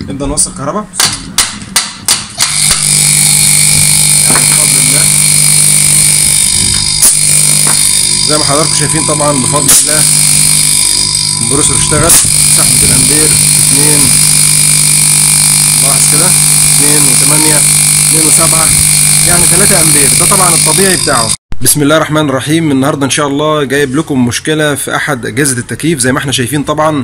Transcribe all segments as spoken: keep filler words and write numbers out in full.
نبدا نوصل كهرباء يعني بفضل الله زي ما حضراتكم شايفين. طبعا بفضل الله الكمبرسور اشتغل، سحبة الامبير اتنين، لاحظ كده اتنين وتمانية اتنين وسبعة يعني تلاتة امبير، ده طبعا الطبيعي بتاعه. بسم الله الرحمن الرحيم. النهارده ان شاء الله جايب لكم مشكله في احد اجهزه التكييف زي ما احنا شايفين. طبعا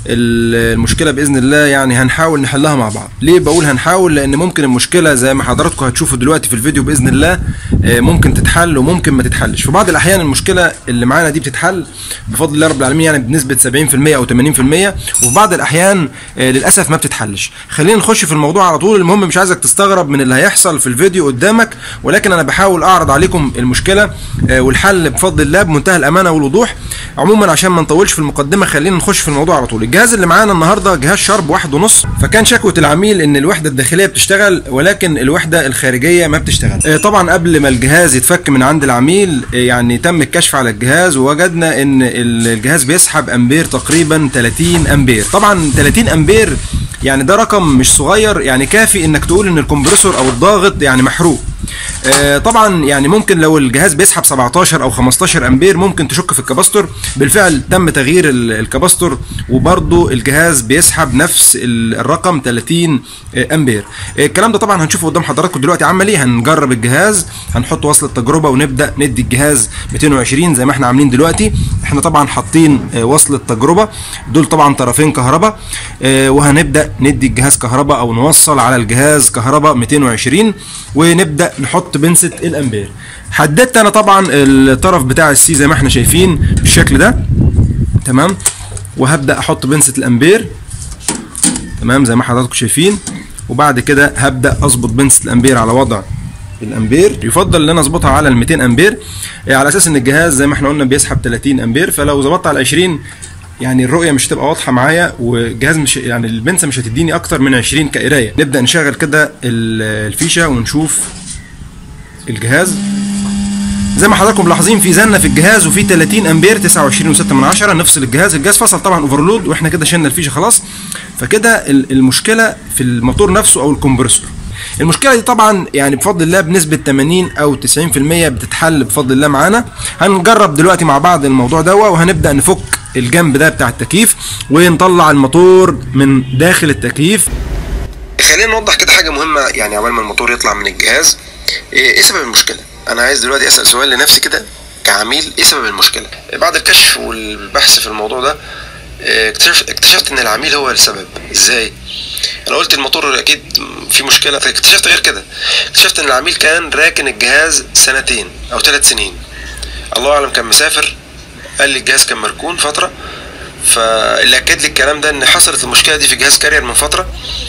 المشكله باذن الله يعني هنحاول نحلها مع بعض. ليه بقول هنحاول؟ لان ممكن المشكله زي ما حضراتكم هتشوفوا دلوقتي في الفيديو باذن الله ممكن تتحل وممكن ما تتحلش. في بعض الاحيان المشكله اللي معانا دي بتتحل بفضل الله رب العالمين يعني بنسبه سبعين في المية او تمانين في المية، وفي بعض الاحيان للاسف ما بتتحلش. خلينا نخش في الموضوع على طول. المهم مش عايزك تستغرب من اللي هيحصل في الفيديو قدامك، ولكن انا بحاول اعرض عليكم المشكله والحل بفضل الله بمنتهى الامانه والوضوح. عموما عشان ما نطولش في المقدمه خلينا نخش في الموضوع على طول. الجهاز اللي معانا النهارده جهاز شارب واحد ونص، فكان شكوى العميل ان الوحده الداخليه بتشتغل ولكن الوحده الخارجيه ما بتشتغل. طبعا قبل ما الجهاز يتفك من عند العميل يعني تم الكشف على الجهاز ووجدنا ان الجهاز بيسحب امبير تقريبا تلاتين امبير. طبعا تلاتين امبير يعني ده رقم مش صغير، يعني كافي انك تقول ان الكمبرسور او الضاغط يعني محروق. آه طبعا يعني ممكن لو الجهاز بيسحب سبعتاشر او خمستاشر امبير ممكن تشك في الكباستور. بالفعل تم تغيير الكباستور وبرضه الجهاز بيسحب نفس الرقم تلاتين امبير. آه الكلام ده طبعا هنشوفه قدام حضراتكم دلوقتي عملي. هنجرب الجهاز، هنحط وصل التجربه ونبدا ندي الجهاز ميتين وعشرين زي ما احنا عاملين دلوقتي. احنا طبعا حاطين آه وصل التجربه، دول طبعا طرفين كهرباء، آه وهنبدا ندي الجهاز كهرباء او نوصل على الجهاز كهرباء ميتين وعشرين ونبدا نحط بنسة الامبير. حددت انا طبعا الطرف بتاع السي زي ما احنا شايفين بالشكل ده، تمام، وهبدا احط بنسة الامبير تمام زي ما حضراتكم شايفين، وبعد كده هبدا اظبط بنسة الامبير على وضع الامبير. يفضل ان انا اظبطها على ال ميتين امبير على اساس ان الجهاز زي ما احنا قلنا بيسحب تلاتين امبير، فلو ظبطت على عشرين يعني الرؤيه مش هتبقى واضحه معايا، والجهاز مش يعني البنسة مش هتديني اكتر من عشرين كقرايه. نبدا نشغل كده الفيشه ونشوف الجهاز. زي ما حضراتكم ملاحظين في زنه في الجهاز وفي تلاتين امبير تسعة وعشرين وستة من عشرة. نفصل الجهاز، الجهاز فصل طبعا اوفرلود واحنا كده شلنا الفيشه خلاص. فكده المشكله في الموتور نفسه او الكمبرسور. المشكله دي طبعا يعني بفضل الله بنسبه تمانين او تسعين في المية بتتحل بفضل الله معانا. هنجرب دلوقتي مع بعض الموضوع ده، وهنبدا نفك الجنب ده بتاع التكييف ونطلع الموتور من داخل التكييف. خلينا نوضح كده حاجه مهمه يعني عقبال ما الموتور يطلع من الجهاز. ايه سبب المشكله؟ انا عايز دلوقتي اسال سؤال لنفسي كده كعميل، ايه سبب المشكله؟ بعد الكشف والبحث في الموضوع ده اكتشفت اكتشفت ان العميل هو السبب. ازاي؟ انا قلت الموتور اكيد في مشكله، اكتشفت غير كده، اكتشفت ان العميل كان راكن الجهاز سنتين او ثلاث سنين، الله اعلم كان مسافر، قال لي الجهاز كان مركون فتره. فاللي اكد لي الكلام ده ان حصلت المشكله دي في جهاز كارير من فتره،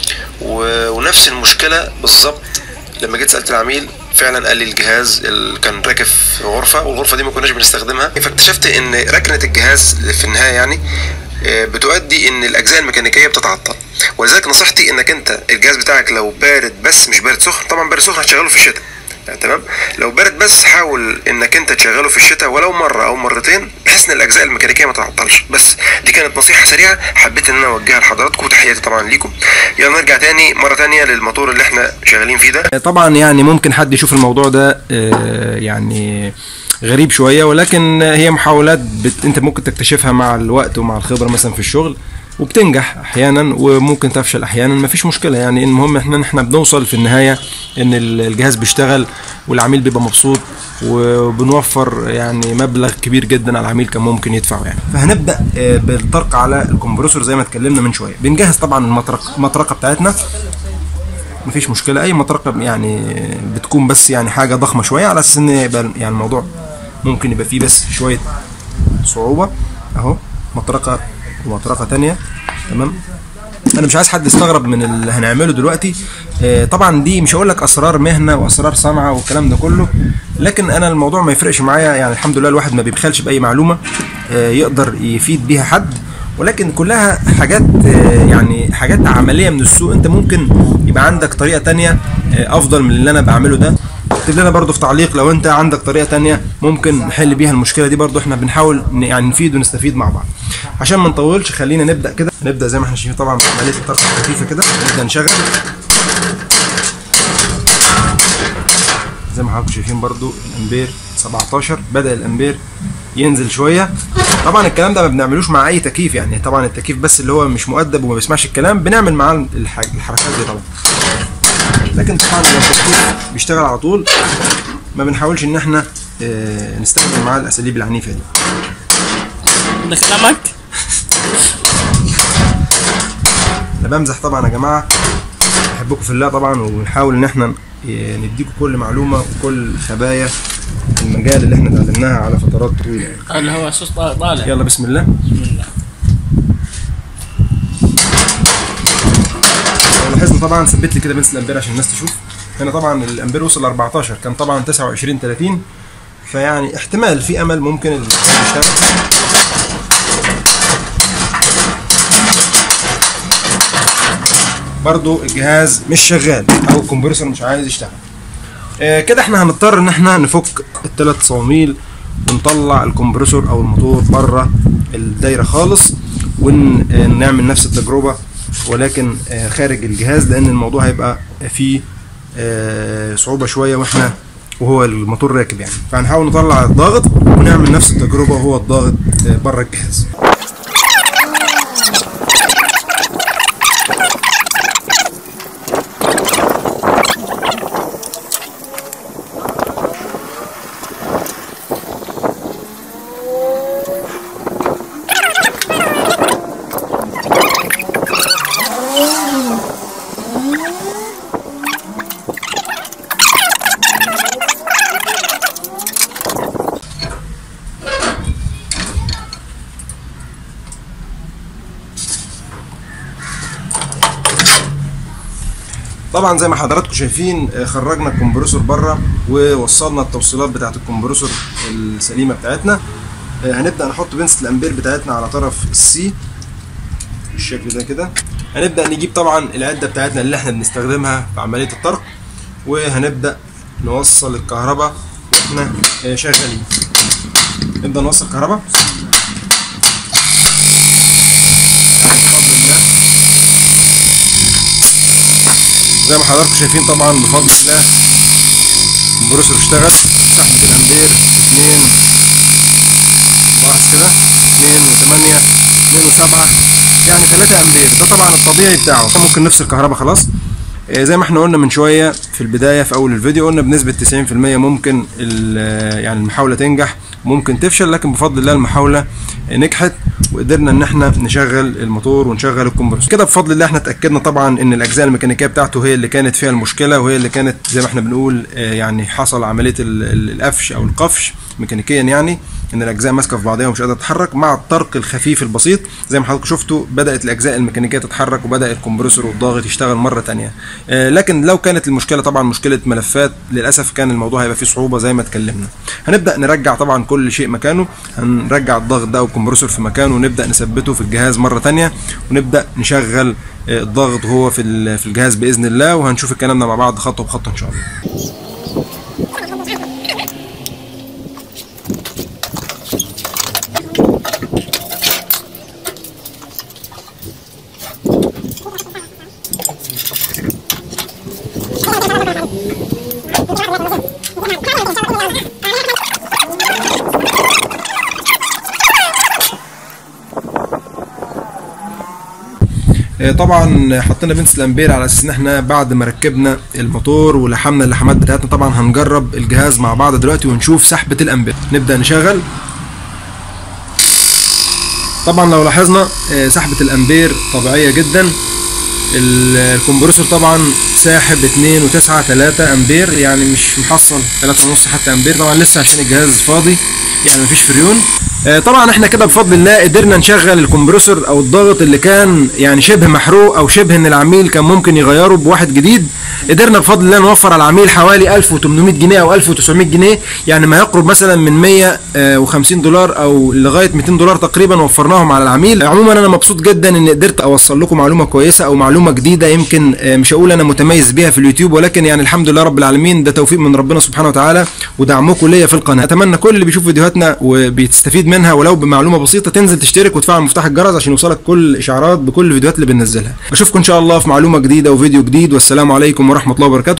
ونفس المشكله بالظبط لما جيت سالت العميل فعلا قال لي الجهاز كان راكب في غرفه والغرفه دي ما كناش بنستخدمها. فاكتشفت ان ركنه الجهاز في النهايه يعني بتؤدي ان الاجزاء الميكانيكيه بتتعطل. ولذلك نصيحتي انك انت الجهاز بتاعك لو بارد بس مش بارد سخن، طبعا بارد سخن هتشغله في الشتاء يعني تمام، لو بارد بس حاول انك انت تشغله في الشتاء ولو مره او مرتين بحيث ان الاجزاء الميكانيكيه ما تعطلش. بس دي كانت نصيحه سريعه حبيت ان انا اوجهها لحضراتكم، وتحياتي طبعا ليكم. يلا نرجع تاني مره تانيه للموتور اللي احنا شغالين فيه ده. طبعا يعني ممكن حد يشوف الموضوع ده يعني غريب شويه، ولكن هي محاولات بت... انت ممكن تكتشفها مع الوقت ومع الخبره مثلا في الشغل، وبتنجح احيانا وممكن تفشل احيانا، مفيش مشكله يعني. المهم احنا احنا بنوصل في النهايه ان الجهاز بيشتغل والعميل بيبقى مبسوط، وبنوفر يعني مبلغ كبير جدا على العميل كان ممكن يدفعه يعني. فهنبدا بالطرق على الكمبرسور زي ما اتكلمنا من شويه. بنجهز طبعا المطرقه المطرقه بتاعتنا، مفيش مشكله، اي مطرقه يعني بتكون بس يعني حاجه ضخمه شويه على اساس ان يبقى يعني الموضوع ممكن يبقى فيه بس شويه صعوبه. اهو مطرقه ومطرقه تانية تمام. انا مش عايز حد يستغرب من اللي هنعمله دلوقتي. آه طبعا دي مش هقول لك اسرار مهنه واسرار صنعه والكلام ده كله، لكن انا الموضوع ما يفرقش معايا يعني. الحمد لله الواحد ما بيبخلش باي معلومه آه يقدر يفيد بيها حد، ولكن كلها حاجات آه يعني حاجات عمليه من السوق. انت ممكن يبقى عندك طريقه تانية آه افضل من اللي انا بعمله ده. واكتب لنا برضو في تعليق لو انت عندك طريقه تانية ممكن نحل بيها المشكله دي. برضو احنا بنحاول يعني نفيد ونستفيد مع بعض. عشان ما نطولش خلينا نبدا كده. نبدا زي ما احنا شايفين طبعا بعمليه الطرق الخفيفه كده. نبدا نشغل زي ما حضراتكم شايفين. برضو الامبير سبعتاشر، بدا الامبير ينزل شويه. طبعا الكلام ده ما بنعملوش مع اي تكييف، يعني طبعا التكييف بس اللي هو مش مؤدب وما بيسمعش الكلام بنعمل معاه الحركات دي طبعا. لكن طبعا لو التكييف بيشتغل على طول ما بنحاولش ان احنا اه نستخدم معاه الاساليب العنيفه دي. ده كلامك؟ انا بمزح طبعا يا جماعه، بحبكم في الله طبعا، ونحاول ان احنا نديكم كل معلومه وكل خبايا المجال اللي احنا اتعلمناها على فترات طويله يعني. اللي هو صوص طالع. يلا بسم الله. بسم الله. لاحظنا طبعا ثبت لي كده بنس الامبير عشان الناس تشوف. هنا طبعا الامبير وصل أربعتاشر، كان طبعا تسعة وعشرين تلاتين، فيعني احتمال في امل ممكن يشتغل. برضو الجهاز مش شغال او الكمبرسور مش عايز يشتغل. آه كده احنا هنضطر ان احنا نفك الثلاث صواميل ونطلع الكمبرسور او الموتور بره الدايره خالص، ونعمل نفس التجربه ولكن آه خارج الجهاز، لان الموضوع هيبقى فيه آه صعوبه شويه واحنا وهو الموتور راكب يعني. فهنحاول نطلع الضاغط ونعمل نفس التجربه وهو الضاغط آه بره الجهاز. طبعا زي ما حضراتكم شايفين خرجنا الكمبرسور بره ووصلنا التوصيلات بتاعه الكمبرسور السليمه بتاعتنا. هنبدا نحط بنسة الامبير بتاعتنا على طرف السي بالشكل ده كده. هنبدا نجيب طبعا العده بتاعتنا اللي احنا بنستخدمها في عمليه الطرق، وهنبدا نوصل الكهرباء واحنا شغالين. نبدا نوصل الكهرباء زي ما حضراتكم شايفين. طبعا بفضل الله الكمبرسور اشتغل. سحبة الامبير اتنين واحد كده، اتنين وتمانية، اتنين وسبعة، يعني تلاتة امبير. ده طبعا الطبيعي بتاعه. ممكن نفصل الكهرباء خلاص. زي ما احنا قلنا من شويه في البدايه في اول الفيديو، قلنا بنسبه تسعين في المية ممكن يعني المحاوله تنجح ممكن تفشل، لكن بفضل الله المحاوله نجحت وقدرنا ان احنا نشغل الموتور ونشغل الكمبرسور. كده بفضل الله احنا اتاكدنا طبعا ان الاجزاء الميكانيكيه بتاعته هي اللي كانت فيها المشكله، وهي اللي كانت زي ما احنا بنقول يعني حصل عمليه القفش او القفش ميكانيكيا، يعني ان الاجزاء ماسكه في بعضها ومش قادره تتحرك. مع الطرق الخفيف البسيط زي ما حضراتكم شفتوا بدات الاجزاء الميكانيكيه تتحرك وبدا الكمبرسور والضاغط يشتغل مره ثانيه. لكن لو كانت المشكله طبعا مشكله ملفات للاسف كان الموضوع هيبقى فيه صعوبه زي ما اتكلمنا. هنبدا نرجع طبعا كل شيء مكانه. هنرجع الضغط ده والكمبرسور في مكانه ونبدا نثبته في الجهاز مره ثانيه، ونبدا نشغل الضغط وهو في في الجهاز باذن الله. وهنشوف الكلام ده مع بعض خطوه بخطوه ان شاء الله. طبعا حطينا بنسة الامبير على اساس ان احنا بعد ما ركبنا الموتور ولحمنا اللحامات بتاعتنا طبعا هنجرب الجهاز مع بعض دلوقتي ونشوف سحبة الامبير. نبدأ نشغل. طبعا لو لاحظنا سحبة الامبير طبيعية جدا. الكمبرسور طبعا ساحب اتنين وتسعة تلاتة امبير، يعني مش محصل تلاتة ونص حتى امبير. طبعا لسه عشان الجهاز فاضي يعني مفيش فريون. آه طبعا احنا كده بفضل الله قدرنا نشغل الكمبرسور او الضغط اللي كان يعني شبه محروق او شبه ان العميل كان ممكن يغيره بواحد جديد. قدرنا بفضل الله نوفر على العميل حوالي ألف وتمنمية جنيه او ألف وتسعمية جنيه، يعني ما يقرب مثلا من مية وخمسين دولار او لغايه ميتين دولار تقريبا وفرناهم على العميل. عموما انا مبسوط جدا ان قدرت اوصل لكم معلومه كويسه او معلومه جديده، يمكن مش هقول انا متميز بيها في اليوتيوب، ولكن يعني الحمد لله رب العالمين، ده توفيق من ربنا سبحانه وتعالى ودعمكم ليا في القناه. اتمنى كل اللي بيشوف فيديوهاتنا وبيستفيد منها ولو بمعلومه بسيطه تنزل تشترك وتفعل مفتاح الجرس عشان يوصلك كل الاشعارات بكل الفيديوهات اللي بننزلها. اشوفكم ان شاء الله في معلومه جديده وفيديو جديد، والسلام عليكم ورحمه الله وبركاته.